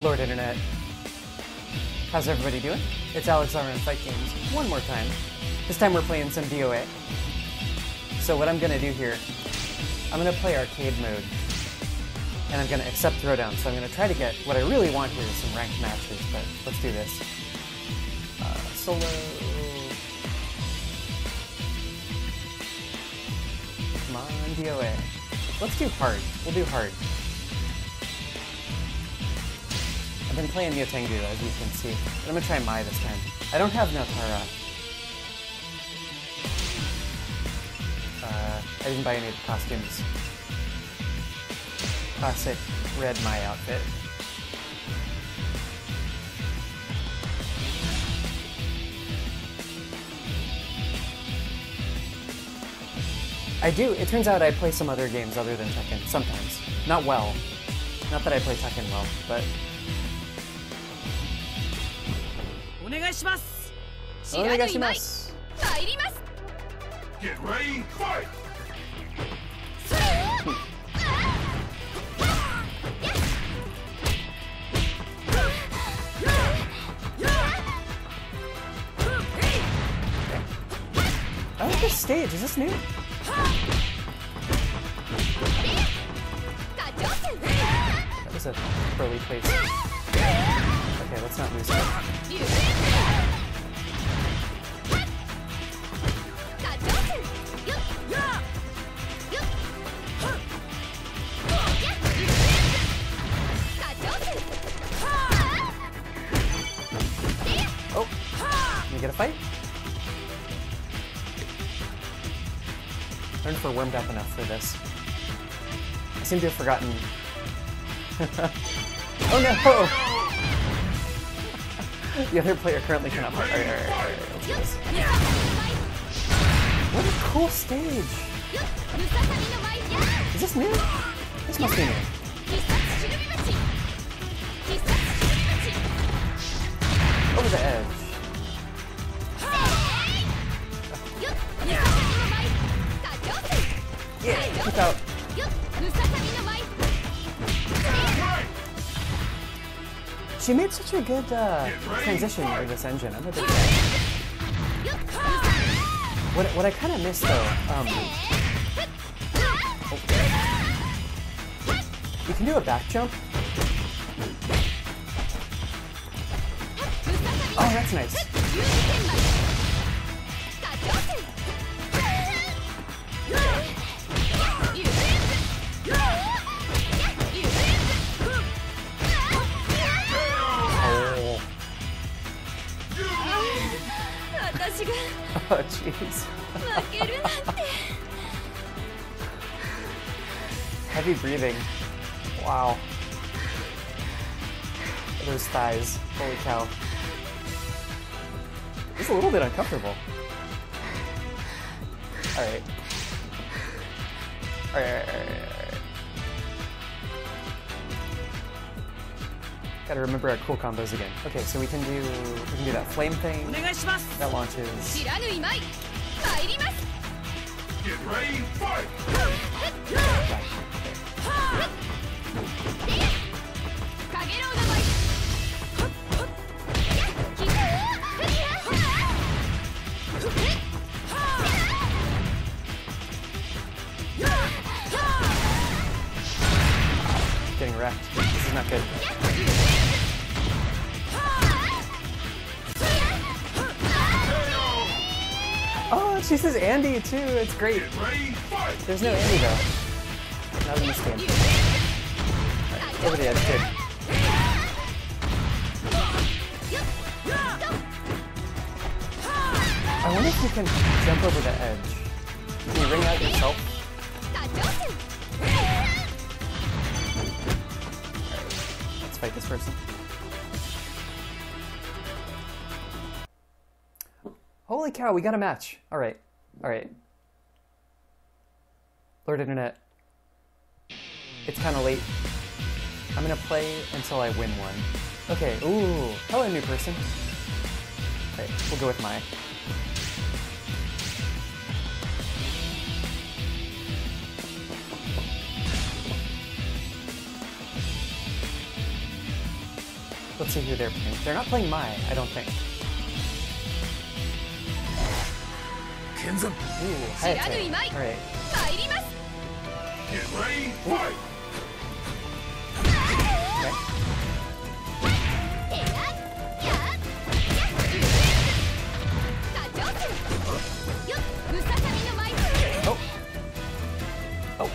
Lord Internet. How's everybody doing? It's Alex Armor in Fight Games one more time. This time we're playing some DOA. So what I'm gonna do here, I'm gonna play arcade mode. And I'm gonna accept throwdown. So I'm gonna try to get, what I really want here is some ranked matches, but let's do this. Solo. Come on, DOA. Let's do hard. We'll do hard. I've been playing Yotengu, as you can see. But I'm gonna try Mai this time. I don't have Naotara. I didn't buy any of the costumes. Classic red Mai outfit. I do. It turns out I play some other games other than Tekken, sometimes. Not well. Not that I play Tekken well, but... Onegaishimasu! Get ready, fight! I like this stage. Is this new? That was a early place. Okay, let's not lose it. Oh! Can you get a fight? I don't know if we're warmed up enough for this. I seem to have forgotten. Oh no! The other player currently cannot fight. Alright, let's do this. What a cool stage! Is this new? This must be new. Over the edge. Yeah, keep out. She made such a good transition for this engine. I'm a big fan. What I kind of missed though, you can do a back jump. Oh, that's nice. Oh, jeez. Heavy breathing. Wow. Those thighs. Holy cow. It's a little bit uncomfortable. Alright. Alright. Gotta remember our cool combos again. Okay, so we can do that flame thing. That launches. Get ready, fight! Getting wrecked. This is not good. Oh, she says Andy too. It's great. There's no Andy though. Not in this game. Right, over the edge, good. I wonder if you can jump over the edge. Can you ring out yourself? Alright, let's fight this person. Holy cow, we got a match. Alright, alright. Lord Internet. It's kind of late. I'm gonna play until I win one. Okay, ooh. Hello, new person. Okay, we'll go with Mai. Let's see who they're playing. They're not playing Mai, I don't think. Ooh, Hayate. Alright. Get ready, fight! Oh. Oh.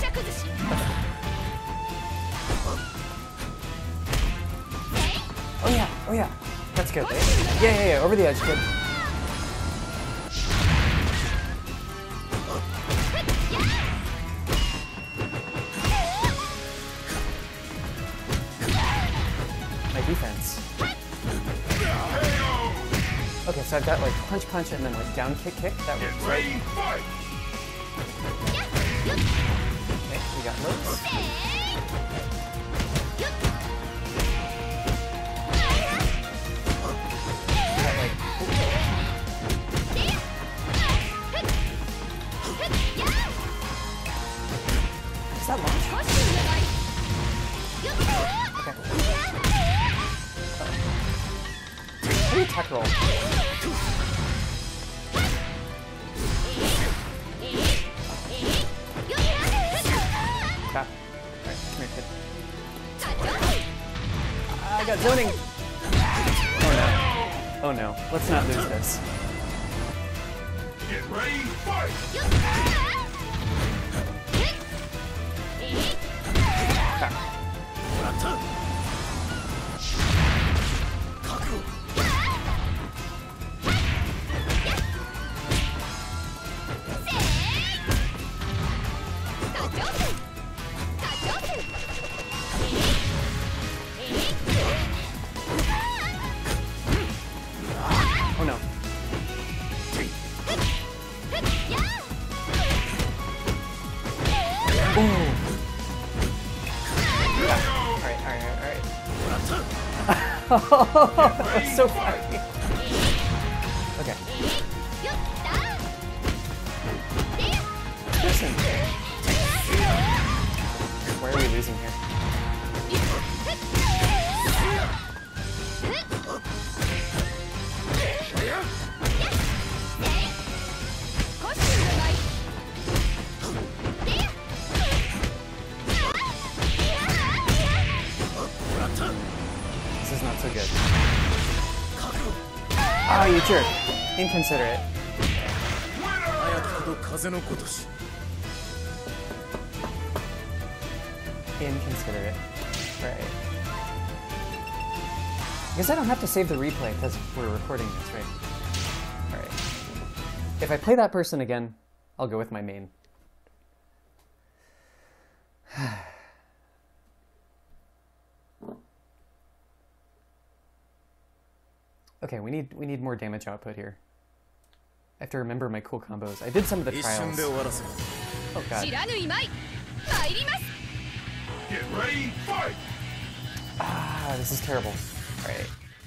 Oh yeah, oh yeah. That's good. Yeah, over the edge, good. My defense. Okay, so I've got like punch, punch, and then like down kick, kick. That Get works, ready, right? fight! Okay, we got those. We got like. Is that launch? Okay. How do you attack roll? Crap. Alright, come here, kid. I got zoning! Oh no. Oh no. Let's not lose this. Get ready, fight! Crap. Oh no. Ooh. Alright. That was so funny. Okay. Listen. Where are we losing here? This is not so good. Oh, you jerk. Inconsiderate. Inconsiderate. Right. I guess I don't have to save the replay because we're recording this, right? Alright. If I play that person again, I'll go with my main. Okay, we need more damage output here. I have to remember my cool combos. I did some of the trials. Oh god. Get ready, fight! Ah, this is terrible. Alright.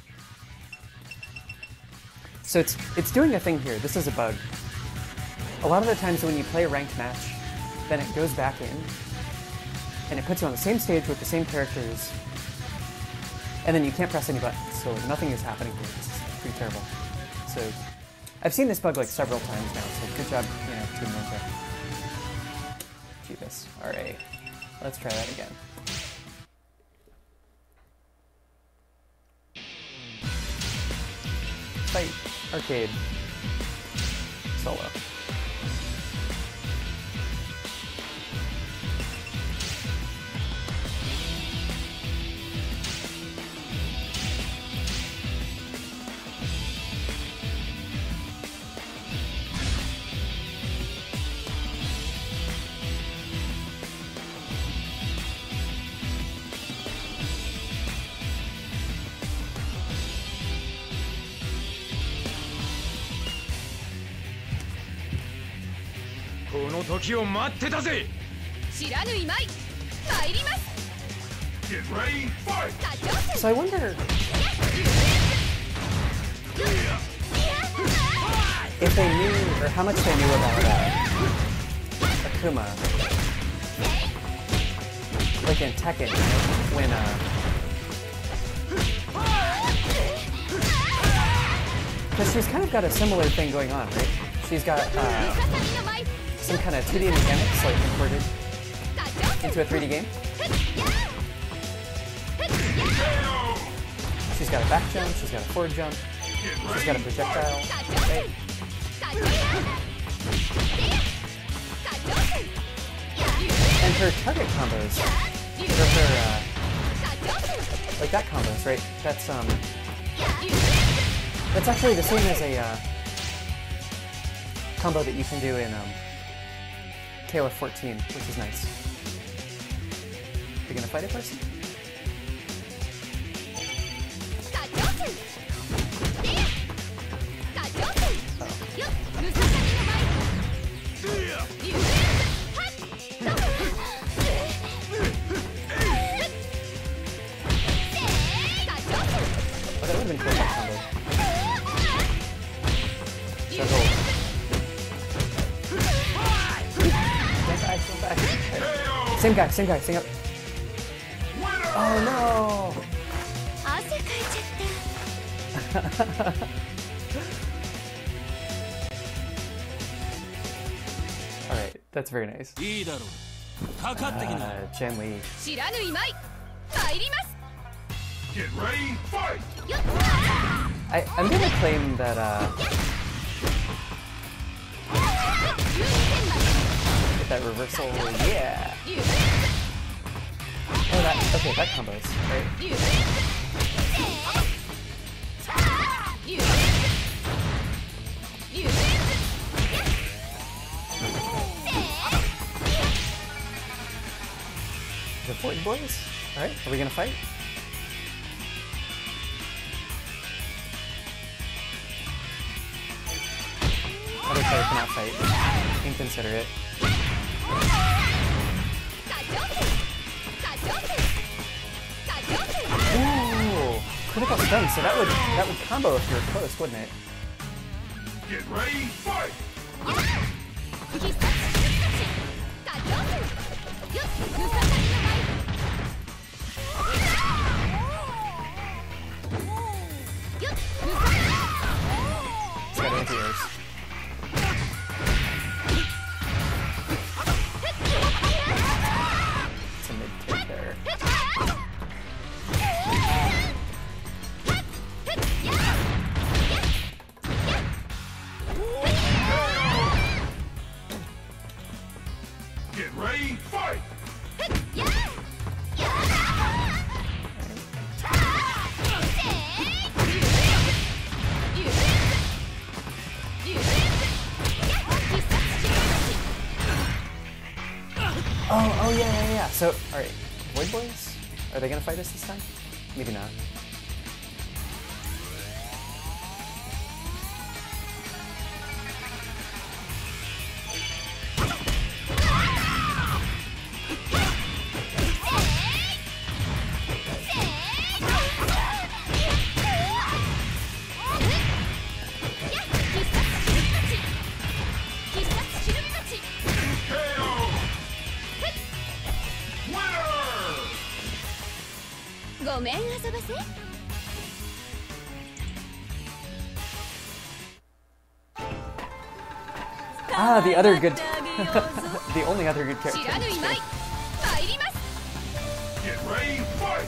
So it's doing a thing here. This is a bug. A lot of the times when you play a ranked match, then it goes back in, and it puts you on the same stage with the same characters, and then you can't press any buttons, so nothing is happening here. This is pretty terrible. So I've seen this bug like several times now, so good job, Team Ninja. Jeebus. Alright. Let's try that again. Fight. Arcade. Solo. Get ready, fight! So I wonder if they knew, or how much they knew about Akuma. Like in Tekken, when Because she's kind of got a similar thing going on, right? She's got some kind of 2D mechanics like imported into a 3D game. She's got a back jump, she's got a forward jump, she's got a projectile, right? And her target combos, or her, like that combos, right? That's actually the same as a combo that you can do in KOF 14, which is nice. You gonna fight a person? Oh, that would have been cool, that combo. Juggle. Same guy, same guy, same guy. Oh no! Alright, that's very nice. Chen Li. Get ready, fight! I'm gonna claim that, get that reversal, yeah! Oh, okay, that combos, right? The Void Boys? Alright, are we gonna fight? Other player cannot fight. Inconsiderate. Ooh! Critical stun, so that would combo if you were close, wouldn't it? Get ready, fight! It's got anti-airs. It's a mid-tick there. Get ready, fight! Oh yeah. So, alright, Void Boys? Are they gonna fight us this time? Maybe not. Ah, the other good... the only other good character. Get ready, fight!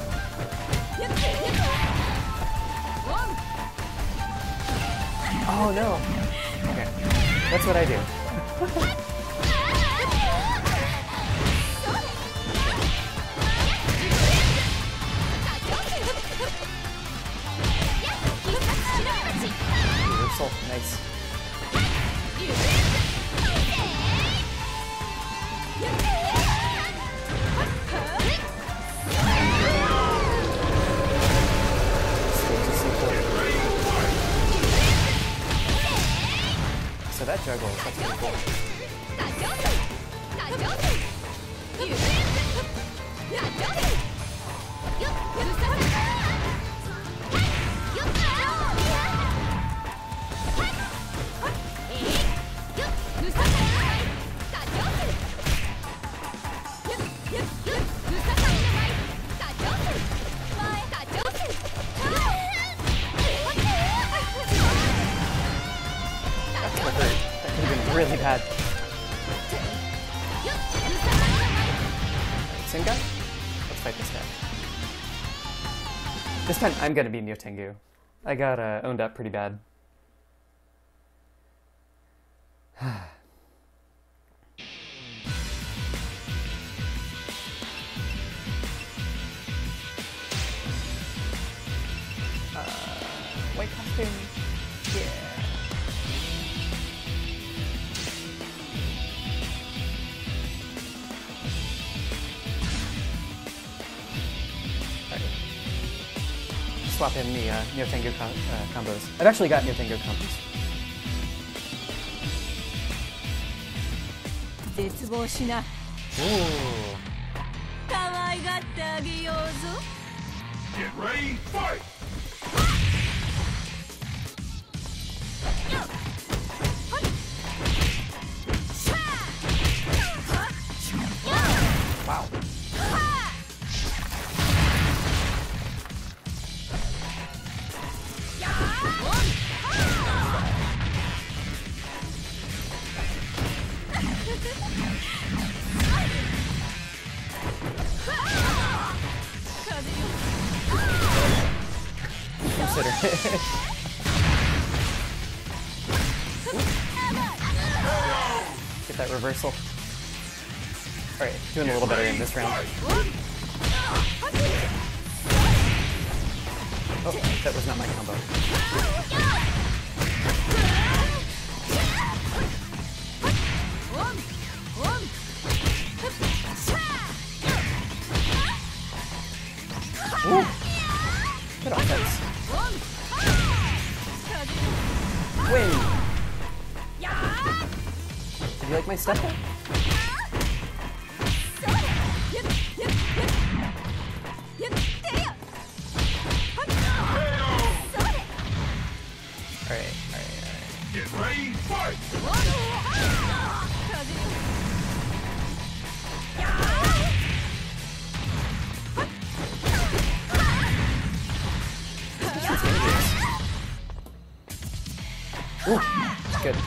Oh no! Okay, that's what I do. Reversal, nice. So that juggle, that's pretty cool. pad. Same guy? Let's fight this guy. This time I'm gonna be Neo Tengu. I got owned up pretty bad. White costume. Yeah. Alright. Swap in the Neo Tengu combos. I've actually got Neo Tengu combos. 絶望しな Ooh. 可愛がってあげようぞ Get ready, fight! Wow. Consider it. Get that reversal. Alright, doing a little better in this round. Oh, that was not my combo. Ooh. Good offense. Win! Did you like my step? Alright. Get ready, fight! Ooh, good.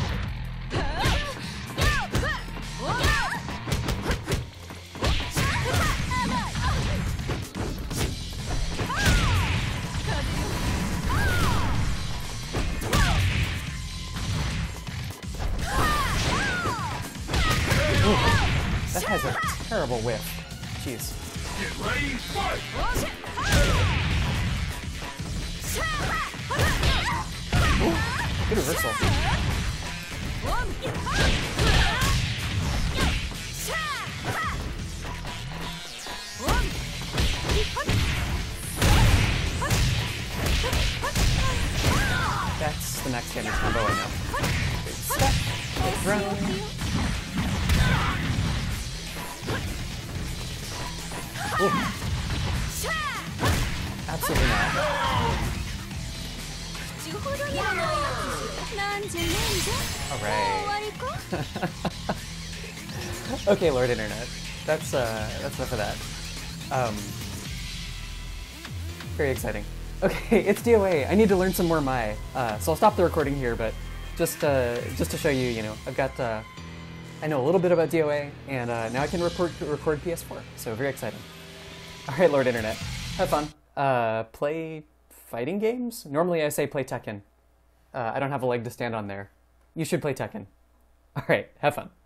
Ooh, that has a terrible whiff. Jeez. Get ready, fight! Good reversal. That's the next damage combo I know. Big step, big throw. Ooh. Absolutely not. Alright. Okay, Lord Internet. That's enough of that. Very exciting. Okay, it's DOA. I need to learn some more Mai. So I'll stop the recording here, but just to show you, you know, I've got I know a little bit about DOA, and now I can record PS4. So very exciting. All right, Lord Internet, have fun. Play fighting games? Normally I say play Tekken. I don't have a leg to stand on there. You should play Tekken. All right, have fun.